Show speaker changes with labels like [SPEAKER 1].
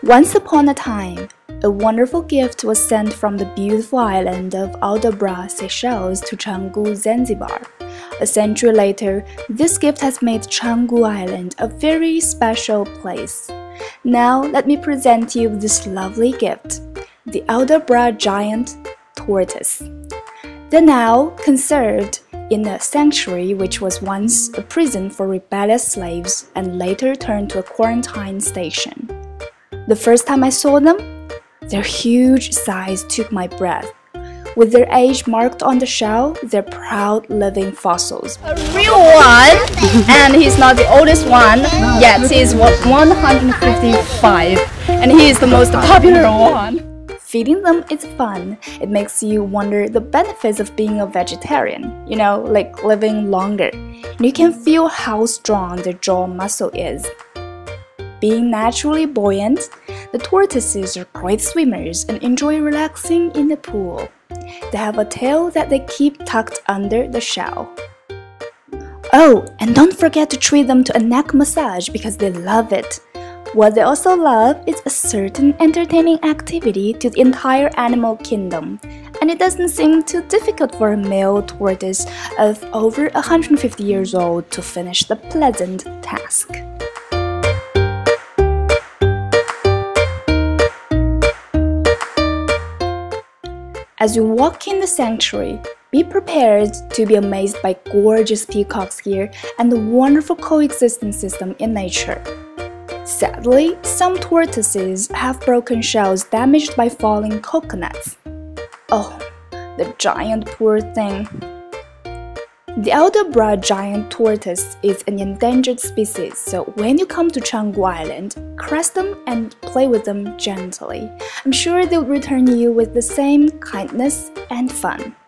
[SPEAKER 1] Once upon a time, a wonderful gift was sent from the beautiful island of Aldabra, Seychelles to Canggu, Zanzibar. A century later, this gift has made Canggu Island a very special place. Now, let me present you this lovely gift, the Aldabra giant tortoise. They're now conserved in a sanctuary which was once a prison for rebellious slaves and later turned to a quarantine station. The first time I saw them, their huge size took my breath. With their age marked on the shell, they're proud living fossils. A real one, and he's not the oldest one yet. He's 155, and he is the most popular one. Feeding them is fun. It makes you wonder the benefits of being a vegetarian, like living longer. And you can feel how strong their jaw muscle is. Being naturally buoyant, the tortoises are great swimmers and enjoy relaxing in the pool. They have a tail that they keep tucked under the shell. Oh, and don't forget to treat them to a neck massage because they love it. What they also love is a certain entertaining activity to the entire animal kingdom, and it doesn't seem too difficult for a male tortoise of over 150 years old to finish the pleasant task. As you walk in the sanctuary, be prepared to be amazed by gorgeous peacocks here and the wonderful coexistence system in nature. Sadly, some tortoises have broken shells damaged by falling coconuts. Oh, the giant poor thing. The Aldabra giant tortoise is an endangered species, so when you come to Canggu Island, caress them and play with them gently. I'm sure they'll return you with the same kindness and fun.